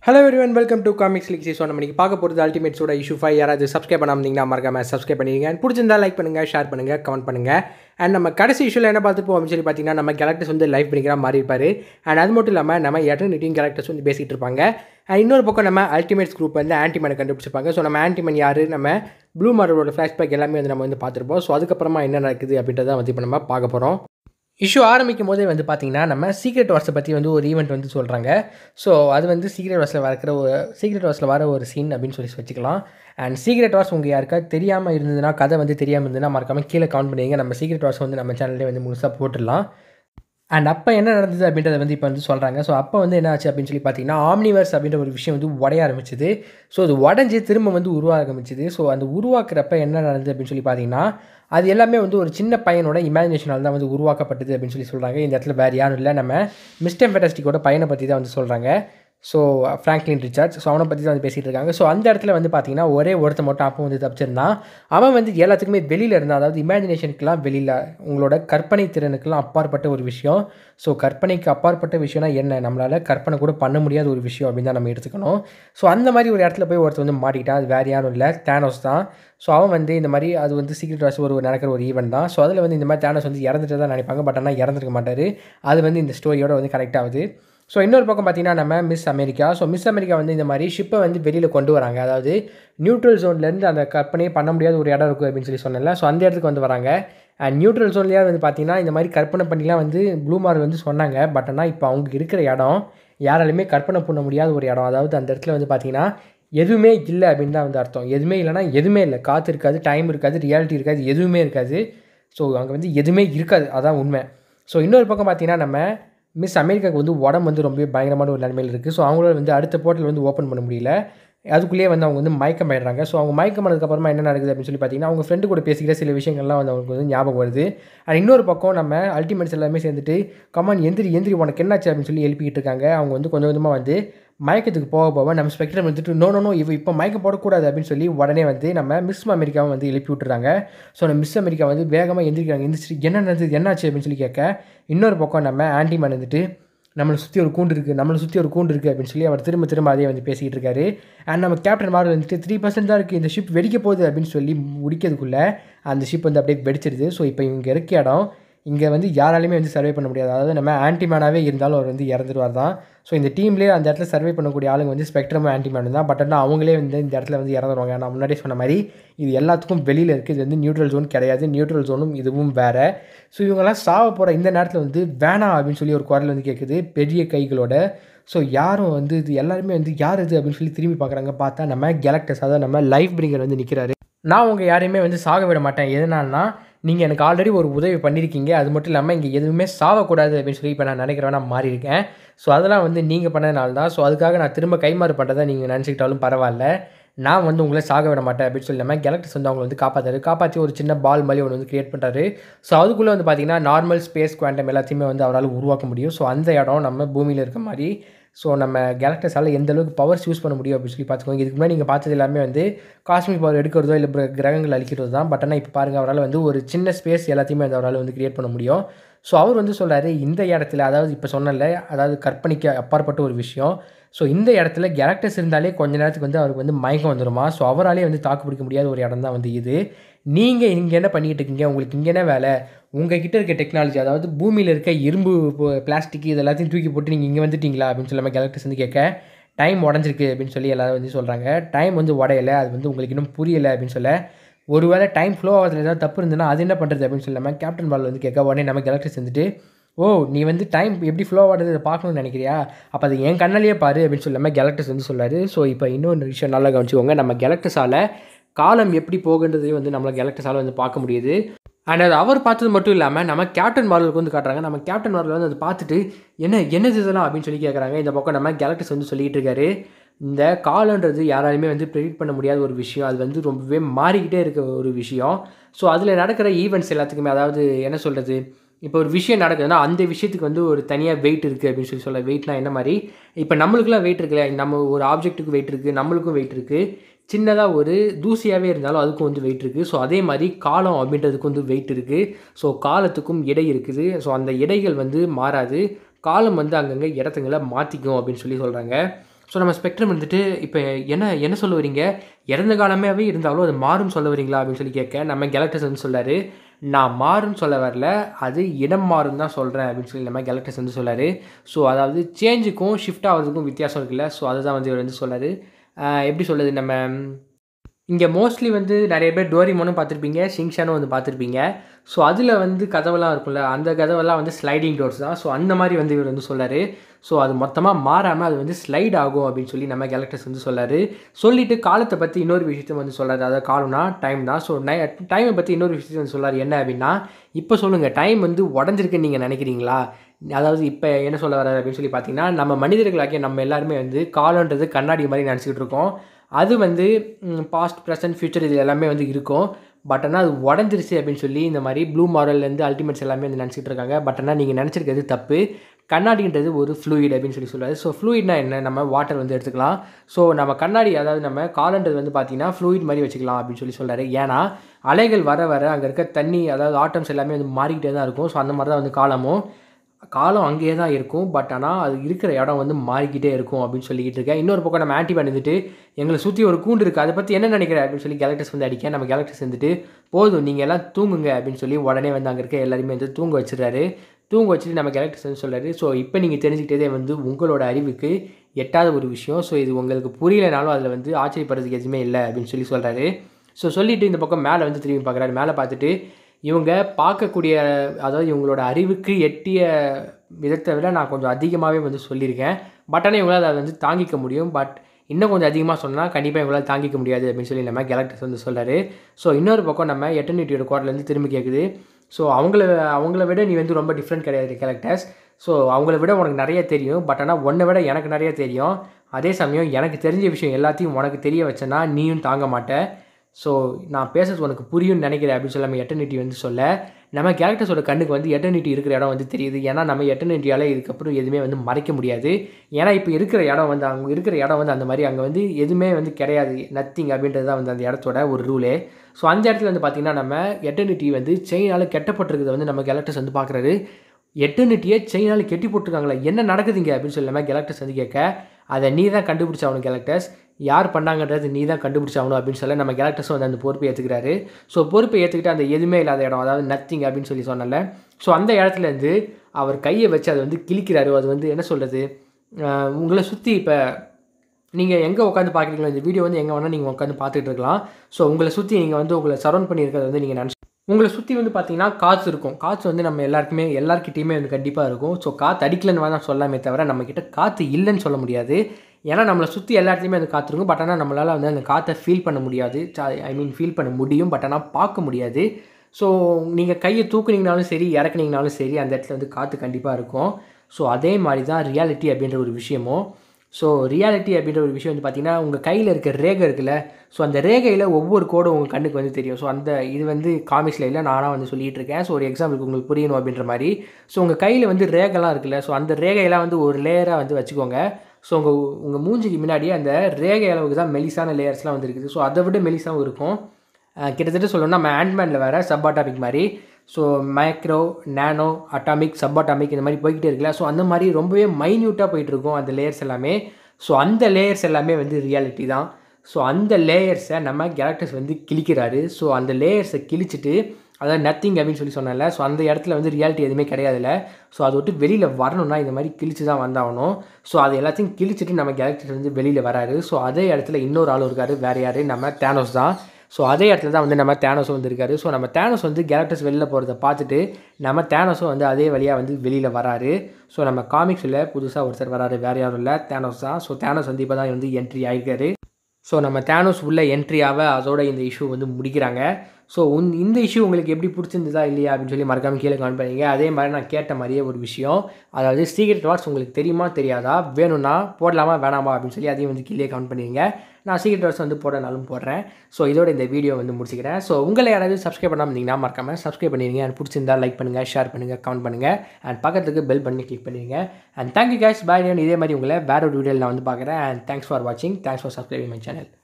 Hello everyone, welcome to comics league season. நம்ம இன்னைக்கு பார்க்க போகிறது அல்டிமேட்ஸோட இஷ்யூ 5. யாராவது சப்ஸ்கிரைப் பண்ணாமதிங்கன்னா மறக்காம சப்ஸ்கிரைப் பண்ணிடுங்க. பிடிச்சிருந்தா லைக் பண்ணுங்கள், ஷேர் பண்ணுங்கள், கமெண்ட் பண்ணுங்கள். அண்ட் நம்ம கடைசி இஷ்யூவில் என்ன பார்த்துப்போம் அப்படின்னு சொல்லி பார்த்தீங்கன்னா, நம்ம கேரக்டர்ஸ் வந்து லைஃப் பிரிங்கராக மாறி இருப்பார். அண்ட் அது மட்டும் இல்லாமல் நம்ம எட்டர்னிட்டியும் கேரக்டர்ஸ் வந்து பேசிகிட்டு இருப்பாங்க. அண்ட் இன்னொரு பக்கம் நம்ம அல்டிமேட்ஸ் குரூப் வந்து ஆன்டிமேனை கண்டுபிடிச்சிருப்பாங்க. ஸோ நம்ம ஆன்டிமேன் யார், நம்ம ப்ளூ மார்வலோட ஃப்ளாஷ்பேக் எல்லாமே வந்து நம்ம வந்து பார்த்துருப்போம். ஸோ அதுக்கப்புறமா என்ன நடக்குது அப்படின்றத வந்து இப்போ நம்ம பார்க்க போகிறோம். இஷ்யூ ஆரம்பிக்கும் போதே வந்து பார்த்திங்கன்னா, நம்ம சீக்ரெட் வார்ஸை பற்றி வந்து ஒரு ஈவெண்ட் வந்து சொல்கிறாங்க. ஸோ அது வந்து சீக்ரெட் வார்ஸில் வர ஒரு சீன் அப்படின்னு சொல்லி வச்சுக்கலாம். அண்ட் சீக்ரெட் வார்ஸ் உங்கள் யாருக்காவது தெரியாமல் இருந்ததுன்னா, கதை வந்து தெரியாமல் இருந்ததுன்னா மறக்காமல் கீழே கவுண்ட் பண்ணிங்க. நம்ம சீக்ரெட் வார்ஸ் வந்து நம்ம சேனல்லே வந்து முழுசாக போட்டுடலாம். அண்ட் அப்போ என்ன நடந்தது அப்படின்றத வந்து இப்போ வந்து சொல்கிறாங்க. ஸோ அப்போ வந்து என்ன ஆச்சு அப்படின்னு சொல்லி பார்த்தீங்கன்னா, ஆம்னிவர்ஸ் அப்படின்ற ஒரு விஷயம் வந்து உடைய ஆரம்பிச்சிது. ஸோ அது உடஞ்சி திரும்ப வந்து உருவாக ஆரம்பிச்சிது. ஸோ அந்த உருவாக்குறப்ப என்ன நடந்தது அப்படின்னு சொல்லி பார்த்தீங்கன்னா, அது எல்லாமே வந்து ஒரு சின்ன பையனோட இமேஜினேஷனால் தான் வந்து உருவாக்கப்பட்டது அப்படின்னு சொல்லி சொல்கிறாங்க. இந்த இடத்துல வேறு யாரும் இல்லை, நம்ம மிஸ்டர் ஃபென்டாஸ்டிக்கோட பையனை பற்றி தான் வந்து சொல்கிறாங்க. So Franklin Richards. ஸோ அவனை பற்றி தான் வந்து பேசிகிட்டு இருக்காங்க. ஸோ அந்த இடத்துல வந்து பார்த்திங்கன்னா, ஒரே ஒருத்த மட்டும் அப்போ வந்து தப்பிச்சிருந்தான். அவன் வந்து எல்லாத்துக்குமே வெளியில் இருந்தான். அதாவது இமேஜினேஷனுக்கெலாம் வெளியில், உங்களோட கற்பனை திறனுக்கெலாம் அப்பாற்பட்ட ஒரு விஷயம். ஸோ கற்பனைக்கு அப்பாற்பட்ட விஷயம்னா என்ன, நம்மளால் கற்பனை கூட பண்ண முடியாத ஒரு விஷயம் அப்படின்னு தான் நம்ம எடுத்துக்கணும். ஸோ அந்த மாதிரி ஒரு இடத்துல போய் ஒருத்தர் வந்து மாட்டிக்கிட்டான். அது வேறு யாரும் இல்லை, தேனோஸ் தான். ஸோ அவன் வந்து இந்த மாதிரி, அது வந்து சீக்ரெட் வார்ஸ் ஒரு நடக்கிற ஒரு ஈவெண்ட் தான். ஸோ அதில் வந்து இந்த மாதிரி தேனோஸ் வந்து இறந்துட்டு தான் நினைப்பாங்க. பட் ஆனால் இறந்துருக்க மாட்டார். அது வந்து இந்த ஸ்டோரியோட வந்து கனெக்ட் ஆகுது. ஸோ இன்னொரு பக்கம் பார்த்திங்கன்னா, நம்ம miss America. So miss America வந்து இந்த மாதிரி ஷிப்பை வந்து வெளியில் கொண்டு வராங்க. அதாவது நியூட்ரல் ஜோன்லேருந்து அந்த கற்பனையே பண்ண முடியாத ஒரு இடம் இருக்குது அப்படின்னு சொல்லி சொன்னேன்ல. ஸோ அந்த இடத்துக்கு வந்து வராங்க. அண்ட் நியூட்ரல் ஜோன்லேயே வந்து பார்த்திங்கன்னா, இந்த மாதிரி கற்பனை பண்ணிலாம் வந்து ப்ளூ மார்வல் வந்து சொன்னாங்க. பட் ஆனால் இப்போ அவங்க இருக்கிற இடம் யாராலையுமே கற்பனை பண்ண முடியாத ஒரு இடம். அதாவது அந்த இடத்துல வந்து பார்த்திங்கன்னா எதுவுமே இல்லை அப்படின்னு தான் வந்து அர்த்தம். எதுவுமே இல்லைனா எதுவுமே இல்லை. காற்று இருக்காது, டைம் இருக்காது, ரியாலிட்டி இருக்காது, எதுவுமே இருக்காது. ஸோ அங்கே வந்து எதுவுமே இருக்காது, அதான் உண்மை. ஸோ இன்னொரு பக்கம் பார்த்திங்கன்னா, நம்ம மிஸ் அமெரிக்காவுக்கு வந்து உடம்பு வந்து ரொம்பவே பயங்கரமான ஒரு நிலைமையில் இருக்குது. ஸோ அவங்களால வந்து அடுத்த போர்ட்டல் வந்து ஓப்பன் பண்ண முடியல. அதுக்குள்ளேயே வந்து அவங்க வந்து மயக்கம் ஆயிடுறாங்க. ஸோ அவங்க மயக்கம் ஆனதுக்கப்புறமா என்ன நடக்குது அப்படின்னு சொல்லி பார்த்தீங்கன்னா, அவங்க ஃப்ரெண்டு கூட பேசிக்கிற சில விஷயங்கள்லாம் வந்து அவங்களுக்கு வந்து ஞாபகம் வருது. அண்ட் இன்னொரு பக்கம் நம்ம அல்டிமேட்ஸ் எல்லாமே சேர்ந்துட்டு கமான் எந்திரி உனக்கு என்னாச்சு அப்படின்னு சொல்லி எழுப்பிக்கிட்டு இருக்காங்க. அவங்க வந்து கொஞ்சம் கொஞ்சமாக வந்து மயக்கத்துக்கு போக நம்ம ஸ்பெக்ட்ரம் வந்துட்டு நோ இப்போ மயக்கம் போடக்கூடாது அப்படின்னு சொல்லி உடனே வந்து நம்ம மிஸ் அமெரிக்காவை வந்து எழுப்பி விட்டுறாங்க. ஸோ நம்ம மிஸ் அமெரிக்கா வந்து வேகமாக எந்திரிச்சிட்டு என்ன நடந்தது, என்னாச்சு அப்படின்னு சொல்லி கேட்க, இன்னொரு பக்கம் நம்ம ஆன்டிமேன் வந்துட்டு நம்மளை சுற்றி ஒரு கூண்டு இருக்குது அப்படின்னு சொல்லி அவர் திரும்ப அதே வந்து பேசிக்கிட்டு இருக்காரு. அண்ட் நம்ம கேப்டன் மார்வல் வந்துட்டு 3% தான் இருக்குது, இந்த ஷிப் வெடிக்க போகுது அப்படின்னு சொல்லி முடிக்கிறதுக்குள்ளே அந்த ஷிப் வந்து அப்படியே வெடிச்சிடுது. ஸோ இப்போ இவங்க இருக்க இடம் இங்கே வந்து யாராலையுமே வந்து சர்வே பண்ண முடியாது. அதாவது நம்ம ஆன்டிமேனாகவே இருந்தாலும் அவர் வந்து இறந்துருவார் தான். ஸோ இந்த டீம்லேயே அந்த இடத்துல சர்வே பண்ணக்கூடிய ஆளுங்க வந்து ஸ்பெக்ட்ரம் ஆன்டிமேன் தான். பட் ஆனால் அவங்களே வந்து இந்த இடத்துல வந்து இறந்துருவாங்க. நான் முன்னாடியே சொன்ன மாதிரி இது எல்லாத்துக்கும் வெளியில் இருக்குது. இது வந்து நியூட்ரல் ஜோன் கிடையாது. நியூட்ரல் ஜோனும் இதுவும் வேறு. ஸோ இவங்கெல்லாம் சாவ போகிற இந்த நேரத்தில் வந்து வேணாம் அப்படின்னு சொல்லி ஒரு குரல் வந்து கேட்குது பெரிய கைகளோட. ஸோ யாரும் வந்து இது எல்லாருமே வந்து யார் இது அப்படின்னு சொல்லி திரும்பி பார்க்குறாங்க. பார்த்தா நம்ம கேலக்டஸ், அதாவது நம்ம லைஃப் பிரிங்கர் வந்து நிற்கிறாரு. நான் உங்கள் யாரையுமே வந்து சாக விட மாட்டேன். எதனால்னா நீங்கள் எனக்கு ஆல்ரெடி ஒரு உதவி பண்ணியிருக்கீங்க. அது மட்டும் இல்லாமல் இங்கே எதுவுமே சாகக்கூடாது அப்படின்னு சொல்லி இப்போ நான் நினைக்கிறேன், நான் மாறி இருக்கேன். ஸோ அதெல்லாம் வந்து நீங்கள் பண்ணதுனால தான். ஸோ அதுக்காக நான் திரும்ப கைமாறு பண்ணுறதை நீங்கள் நினச்சிக்கிட்டாலும் பரவாயில்ல, நான் வந்து உங்களை சாக விட மாட்டேன் அப்படின்னு சொல்லி நம்ம கேலக்டஸ் வந்து அவங்களை வந்து காப்பாற்றி ஒரு சின்ன பால் மாதிரி ஒன்று வந்து கிரியேட் பண்ணுறாரு. ஸோ அதுக்குள்ளே வந்து பார்த்திங்கன்னா நார்மல் ஸ்பேஸ் குவாண்டம் எல்லாத்தையுமே வந்து அவரால் உருவாக்க முடியும். ஸோ அந்த இடம் நம்ம பூமியில் இருக்க மாதிரி. ஸோ நம்ம கேலக்டஸால் எந்த அளவுக்கு பவர்ஸ் யூஸ் பண்ண முடியும் அப்படின்னு சொல்லி பார்த்துக்கோங்க. இதுக்கு முன்னாடி நீங்கள் பார்த்தது எல்லாமே வந்து காஸ்மிக் பவர் எடுக்கிறதோ இல்லை கிரகங்கள் அழிக்கிறதோ தான். பட் ஆனால் இப்போ பாருங்கள், அவரால் வந்து ஒரு சின்ன ஸ்பேஸ் எல்லாத்தையுமே வந்து அவரால் வந்து கிரியேட் பண்ண முடியும். ஸோ அவர் வந்து சொல்கிறாரு, இந்த இடத்துல, அதாவது இப்போ சொன்னல, அதாவது கற்பனைக்கு அப்பாற்பட்ட ஒரு விஷயம். ஸோ இந்த இடத்துல கேலக்டஸ் இருந்தாலே கொஞ்ச நேரத்துக்கு வந்து அவருக்கு வந்து மயக்கம் வந்துடுமா. ஸோ அவராலே வந்து தாக்கு பிடிக்க முடியாத ஒரு இடம் தான் வந்து இது. நீங்கள் இங்கே என்ன பண்ணிக்கிட்டு இருக்கீங்க, உங்களுக்கு இங்கே என்ன வேலை, உங்கள் கிட்டே இருக்க டெக்னாலஜி, அதாவது பூமியில் இருக்க இரும்பு, பிளாஸ்டிக், இது எல்லாத்தையும் தூக்கி போட்டு நீங்கள் இங்கே வந்துட்டீங்களா அப்படின்னு சொல்லி நம்ம கேலக்டஸ் வந்து கேட்க, டைம் உடஞ்சிருக்கு அப்படின்னு சொல்லி எல்லாரும் வந்து சொல்கிறாங்க. டைம் வந்து உடையலை, அது வந்து உங்களுக்கு இன்னும் புரியலை அப்படின்னு சொல்ல, ஒருவேளை டைம் ஃப்ளோ ஆகிறதுல ஏதாவது தப்பு இருந்ததுன்னா அது என்ன பண்ணுறது அப்படின்னு சொல்லி நம்ம கேப்டன் மார்வல் வந்து கேட்க, உடனே நம்ம கேலக்டஸ் வந்துட்டு, ஓ நீ வந்து டைம் எப்படி ஃப்ளோ ஆகிறது பார்க்கணும்னு நினைக்கிறியா, அப்போ அது என் கண்ணாலேயே பாரு அப்படின்னு சொல்லி நம்ம கேலக்டஸ் வந்து சொல்கிறாரு. ஸோ இப்போ இன்னொரு விஷயம் நல்லா கவனிச்சுக்கோங்க, நம்ம கேலக்டஸால் காலம் எப்படி போகுன்றதையும் வந்து நம்மளை கேலக்டஸால் வந்து பார்க்க முடியுது. அண்ட் அது அவர் பார்த்தது மட்டும் இல்லாமல் நம்ம கேப்டன் மார்வலுக்கு வந்து காட்டுறாங்க. நம்ம கேப்டன் மார்வல் வந்து அதை பார்த்துட்டு என்னது இதெல்லாம் அப்படின்னு சொல்லி கேட்குறாங்க. இந்த பக்கம் நம்ம கேலக்டஸ் வந்து சொல்லிகிட்டு இருக்காரு, இந்த காலன்றது யாராலுமே வந்து ப்ரெடிக்ட் பண்ண முடியாத ஒரு விஷயம். அது வந்து ரொம்பவே மாறிக்கிட்டே இருக்க ஒரு விஷயம். ஸோ அதில் நடக்கிற ஈவெண்ட்ஸ் எல்லாத்துக்குமே, அதாவது என்ன சொல்கிறது, இப்போ ஒரு விஷயம் நடக்குதுன்னா அந்த விஷயத்துக்கு வந்து ஒரு தனியாக வெயிட் இருக்குது அப்படின்னு சொல்ல. வெயிட்னா என்ன மாதிரி, இப்போ நம்மளுக்குலாம் வெயிட் இருக்குல்ல, நம்ம ஒரு ஆப்ஜெக்ட்டுக்கு வெயிட் இருக்குது, நம்மளுக்கும் வெயிட் இருக்குது. சின்னதாக ஒரு தூசியாகவே இருந்தாலும் அதுக்கும் வந்து வெயிட் இருக்குது. ஸோ அதே மாதிரி காலம் அப்படின்றதுக்கு வந்து வெயிட் இருக்குது. ஸோ காலத்துக்கும் எடை இருக்குது. ஸோ அந்த எடைகள் வந்து மாறாது. காலம் வந்து அங்கங்கே இடத்துங்களை மாற்றிக்கும் அப்படின்னு சொல்லி சொல்கிறாங்க. ஸோ நம்ம ஸ்பெக்ட்ரம் வந்துட்டு இப்போ என்ன சொல்ல வரீங்க, இறந்த காலமாகவே இருந்தாலும் அது மாறும் சொல்ல வரீங்களா அப்படின்னு சொல்லி கேட்க, நம்ம கேலக்டஸ் வந்து சொல்லார், நான் மாறும் சொல்ல வரல, அது இடம் மாறும் தான் சொல்கிறேன் அப்படின்னு சொல்லி நம்ம கேலக்டஸ் வந்து சொல்லார். ஸோ அதாவது சேஞ்சுக்கும் ஷிஃப்ட் ஆகிறதுக்கும் வித்தியாசம் இருக்குல்ல. ஸோ அதுதான் வந்து இவர் வந்து சொல்லார். எப்படி சொல்கிறது, நம்ம இங்கே மோஸ்ட்லி வந்து நிறைய பேர் டோரிமோனும் பார்த்துருப்பீங்க, ஷிங்சானும் வந்து பார்த்துருப்பீங்க. ஸோ அதில் வந்து கதவெல்லாம் இருக்கும்ல, அந்த கதவெல்லாம் வந்து ஸ்லைடிங் டோர்ஸ் தான். ஸோ அந்த மாதிரி வந்து இவர் வந்து சொல்லார். ஸோ அது மொத்தமாக மாறாமல் அது வந்து ஸ்லைட் ஆகும் அப்படின்னு சொல்லி நம்ம கேலக்டஸ் வந்து சொல்லார். சொல்லிவிட்டு காலத்தை பற்றி இன்னொரு விஷயத்தை வந்து சொல்லார். அதாவது காலம்னா டைம் தான். ஸோ டைமை பற்றி இன்னொரு விஷயத்தை வந்து சொல்லார். என்ன அப்படின்னா, இப்போ சொல்லுங்கள், டைம் வந்து உடஞ்சிருக்குன்னு நீங்கள் நினைக்கிறீங்களா? அதாவது இப்போ என்ன சொல்ல வர்றாரு அப்படின்னு சொல்லி பார்த்தீங்கன்னா, நம்ம மனிதர்களாகிய நம்ம எல்லாருமே வந்து காலன்றது கண்ணாடி மாதிரி நினச்சிக்கிட்டு இருக்கோம். அது வந்து பாஸ்ட், ப்ரெசன்ட், ஃப்யூச்சர் இது எல்லாமே வந்து இருக்கும். பட் ஆனால் அது உடஞ்சிருச்சு அப்படின்னு சொல்லி இந்த மாதிரி ப்ளூ மாரல்லேருந்து அல்டிமேட்ஸ் எல்லாமே வந்து நினச்சிட்டு இருக்காங்க. பட் ஆனால் நீங்கள் நினச்சிருக்கிறது தப்பு. கண்ணாடின்றது ஒரு ஃப்ளூயிட் அப்படின்னு சொல்லி சொல்லுவார். ஸோ ஃப்ளூயிட்னா என்ன, நம்ம வாட்டர் வந்து எடுத்துக்கலாம். ஸோ நம்ம கண்ணாடி, அதாவது நம்ம காலன்றது வந்து பார்த்திங்கன்னா ஃப்ளூயிட் மாதிரி வச்சுக்கலாம் அப்படின்னு சொல்லி சொல்கிறாரு. ஏன்னா அலைகள் வர வர அங்கே இருக்க தண்ணி, அதாவது ஆட்டம்ஸ் எல்லாமே வந்து மாறிக்கிட்டே தான் இருக்கும். ஸோ அந்த மாதிரி தான் வந்து காலம் அங்கேயே தான் இருக்கும். பட் ஆனால் அது இருக்கிற இடம் வந்து மாறிக்கிட்டே இருக்கும் அப்படின்னு சொல்லிக்கிட்டு இருக்கேன். இன்னொரு பக்கம் நம்ம ஆன்டிமேன் வந்துட்டு, எங்களை சுற்றி ஒரு கூண்டு இருக்குது, அதை பற்றி என்ன நினைக்கிற அப்படின்னு சொல்லி கேலக்டஸ் வந்து அடிக்க, நம்ம கேலக்டஸ் வந்துட்டு போதும் நீங்கள் எல்லாம் தூங்குங்க அப்படின்னு சொல்லி உடனே வந்து அங்கே இருக்க எல்லாருமே வந்து தூங்க வச்சுட்டு நம்ம கேலக்டஸ் வந்து சொல்கிறாரு. ஸோ இப்போ நீங்கள் தெரிஞ்சுக்கிட்டதே வந்து உங்களோட அறிவுக்கு எட்டாத ஒரு விஷயம். ஸோ இது உங்களுக்கு புரியலைனாலும் அதில் வந்து ஆச்சரியப்படுறதுக்கு எதுவுமே இல்லை அப்படின்னு சொல்லி சொல்கிறாரு. ஸோ சொல்லிவிட்டு இந்த பக்கம் மேலே வந்து திரும்பி பார்க்குறாரு. மேலே பார்த்துட்டு, இவங்க பார்க்கக்கூடிய, அதாவது இவங்களோட அறிவுக்கு எட்டிய விதத்தை விட நான் கொஞ்சம் அதிகமாகவே வந்து சொல்லியிருக்கேன். பட் ஆனால் இவங்களால் அதை வந்து தாங்கிக்க முடியும். பட் இன்னும் கொஞ்சம் அதிகமாக சொன்னால் கண்டிப்பாக இவங்களால் தாங்கிக்க முடியாது அப்படின்னு சொல்லி நம்ம கேலக்டஸ் வந்து சொல்கிறாரு. ஸோ இன்னொரு பக்கம் நம்ம எட்டர்னிட்டியோட குவார்ட்லேருந்து திரும்பி கேட்குது. ஸோ அவங்கள விட நீ வந்து ரொம்ப டிஃப்ரெண்ட் கிடையாது கேலக்டஸ். ஸோ அவங்கள விட உனக்கு நிறைய தெரியும். பட் ஆனால் உன்னை விட எனக்கு நிறைய தெரியும். அதே சமயம் எனக்கு தெரிஞ்ச விஷயம் எல்லாத்தையும் உனக்கு தெரிய வச்சேன்னா நீயும் தாங்க மாட்டேன். ஸோ நான் பேசுறது உனக்கு புரியும்னு நினைக்கிறேன் அப்படின்னு சொல்லி நம்ம எட்டர்னிட்டி வந்து சொல்ல, நம்ம கேரக்டர்ஸோட கண்ணுக்கு வந்து எட்டர்னிட்டி இருக்கிற இடம் வந்து தெரியுது. ஏன்னா நம்ம எட்டர்னிட்டியால் இதுக்கப்புறம் எதுவுமே வந்து மறைக்க முடியாது. ஏன்னா இப்போ இருக்கிற இடம் வந்து, அங்கே இருக்கிற இடம் வந்து அந்த மாதிரி அங்கே வந்து எதுவுமே வந்து கிடையாது, நத்திங் அப்படின்றது தான் வந்து அந்த இடத்தோட ஒரு ரூலே. ஸோ அந்த இடத்துல வந்து பார்த்திங்கன்னா நம்ம எட்டர்னிட்டி வந்து செயினால் கெட்டப்பட்டிருக்கிறத வந்து நம்ம கேலக்டர்ஸ் வந்து பார்க்குறாரு. எட்டர்னிட்டியை செயினால் கெட்டி போட்டிருக்காங்களா, என்ன நடக்குதுங்க அப்படின்னு சொல்லி நம்ம கேலக்டர்ஸ் வந்து கேட்க, அதை நீ தான் கண்டுபிடிச்சாகணும் கேலக்டர்ஸ், யார் பண்ணாங்கன்றது நீ தான் கண்டுபிடிச்சாகணும் அப்படின்னு சொல்ல நம்ம கேலக்டர்ஸும் வந்து அந்த பொறுப்பை ஏற்றுக்கிறாரு. ஸோ பொறுப்பை ஏற்றுக்கிட்டு அந்த எதுவுமே இல்லாத இடம், அதாவது நத்திங் அப்படின்னு சொல்லி சொன்னல, ஸோ அந்த இடத்துலேருந்து அவர் கையை வச்சு அதை வந்து கிழிக்கிறாரு. அது வந்து என்ன சொல்கிறது, உங்களை சுற்றி இப்போ நீங்கள் எங்கே உட்காந்து பார்க்குறீங்களோ, இந்த வீடியோ வந்து எங்கே வேணால் நீங்கள் உட்காந்து பார்த்துட்டு இருக்கலாம். ஸோ உங்களை சுற்றி நீங்கள் வந்து உங்களை சரௌண்ட் பண்ணியிருக்கிறத வந்து நீங்கள் நினச்சி, உங்களை சுற்றி வந்து பார்த்தீங்கன்னா காற்று இருக்கும். காற்று வந்து நம்ம எல்லாருக்கிட்டையுமே வந்து கண்டிப்பாக இருக்கும். ஸோ காற்று அடிக்கலன்னு தான் சொல்லாமே தவிர நம்மக்கிட்ட காற்று இல்லைன்னு சொல்ல முடியாது. ஏன்னா நம்மளை சுற்றி எல்லா இடத்துலையுமே அந்த காற்று இருக்கும். பட் ஆனால் நம்மளால் வந்து அந்த காற்றை ஃபீல் பண்ண முடியாது. ஃபீல் பண்ண முடியும், பட் ஆனால் பார்க்க முடியாது. ஸோ நீங்கள் கையை தூக்குனீங்கனாலும் சரி, இறக்குனீங்கனாலும் சரி, அந்த இடத்துல வந்து காற்று கண்டிப்பாக இருக்கும். ஸோ அதே மாதிரி தான் ரியாலிட்டி அப்படின்ற ஒரு விஷயமும். ஸோ ரியாலிட்டி அப்படின்ற ஒரு விஷயம் வந்து பார்த்திங்கன்னா, உங்கள் கையில் இருக்க ரேகை இருக்குல்ல, ஸோ அந்த ரேகையில் ஒவ்வொரு கோடும் உங்கள் கண்ணுக்கு வந்து தெரியும். ஸோ அந்த இது வந்து காமிக்ஸில் இல்லை, நானாக வந்து சொல்லிகிட்டு இருக்கேன். ஸோ ஒரு எக்ஸாம்பிளுக்கு உங்களுக்கு புரியணும் அப்படின்ற மாதிரி. ஸோ உங்கள் கையில் வந்து ரேகைலாம் இருக்குல்ல, ஸோ அந்த ரேகையெல்லாம் வந்து ஒரு லேயராக வந்து வச்சுக்கோங்க. ஸோ உங்கள் மூஞ்சிக்கு முன்னாடியே அந்த ரேகை அளவுக்கு தான் மெலிசான லேயர்ஸ்லாம் வந்து இருக்குது. ஸோ அதை விட மெலிசாகவும் இருக்கும். கிட்டத்தட்ட சொல்லணும்னா நம்ம ஆண்ட்மேனில் வேறு சப்பாட்டாமிக் மாதிரி. So micro, nano, atomic, subatomic இந்த மாதிரி போய்கிட்டே இருக்குல்ல. ஸோ அந்த மாதிரி ரொம்பவே மைன்யூட்டாக போயிட்டுருக்கும் அந்த லேயர்ஸ் எல்லாமே. ஸோ அந்த லேயர்ஸ் எல்லாமே வந்து ரியாலிட்டி தான். ஸோ அந்த லேயர்ஸை நம்ம கேலக்டர்ஸ் வந்து கிழிக்கிறாரு. ஸோ அந்த லேயர்ஸை கிழிச்சிட்டு, அதாவது நத்திங் அப்படின்னு சொல்லி சொன்னால, ஸோ அந்த இடத்துல வந்து ரியாலிட்டி எதுவுமே கிடையாதுல்ல. ஸோ அதை விட்டு வெளியில் வரணும்னா இந்த மாதிரி கிழிச்சு தான் வந்தாகணும். ஸோ அது எல்லாத்தையும் கிழிச்சிட்டு நம்ம கேலக்டர்ஸ் வந்து வெளியில் வராரு. ஸோ அதே இடத்துல இன்னொரு ஆள் இருக்கார், வேறு யார், நம்ம தேனோஸ் தான். ஸோ அதே இடத்துல தான் வந்து நம்ம தேனோஸும் வந்துருக்காரு. ஸோ நம்ம தேனோஸ் வந்து கேலக்டர்ஸ் வெளியில் போகிறத பார்த்துட்டு நம்ம தேனோஸும் வந்து அதே வழியாக வந்து வெளியில் வராரு. ஸோ நம்ம காமிக்ஸில் புதுசாக ஒருத்தர் வராரு, வேறு யாரும் இல்லை, தேனோஸ் தான். ஸோ தேனோஸ் வந்து இப்போ தான் வந்து என்ட்ரி ஆகிருக்காரு. ஸோ நம்ம தேனோஸ் உள்ள என்ட்ரியாவ அதோட இந்த இஷ்யூ வந்து முடிக்கிறாங்க. ஸோ இந்த இஷ்யூ உங்களுக்கு எப்படி பிடிச்சிருந்ததா இல்லையா அப்படின்னு சொல்லி மறக்காமல் கீழே கமெண்ட் பண்ணிங்க. அதே மாதிரி நான் கேட்ட மாதிரியே ஒரு விஷயம், அதாவது சீக்ரெட் வார்ட்ஸ் உங்களுக்கு தெரியுமா தெரியாதா, வேணும்னா போடலாமா வேணாமா அப்படின்னு சொல்லி அதையும் வந்து கீழே கமெண்ட் பண்ணிடுங்க. நான் சீக்ரெட் வார்ட்ஸ் வந்து போடனாலும் போடுறேன். ஸோ இதோட இந்த வீடியோ வந்து முடிச்சுக்கிறேன். ஸோ உங்களை யாராவது சப்ஸ்கிரைப் பண்ணாமல் இருந்தீங்கன்னா மறக்காமல் சப்ஸ்கிரைப் பண்ணிடுங்க. அண்ட் பிடிச்சிருந்தா லைக் பண்ணுங்கள், ஷேர் பண்ணுங்கள், கமெண்ட் பண்ணுங்கள். அண்ட் பக்கத்துக்கு பெல் பண்ணி கிளிக் பண்ணிடுங்க. And thank you guys, bye. இதே மாதிரி உங்களை வேற ஒரு வீடியோவில் நான் வந்து பார்க்குறேன். அண்ட் தேங்க்ஸ் ஃபார் வாட்சிங், thanks for subscribing my channel.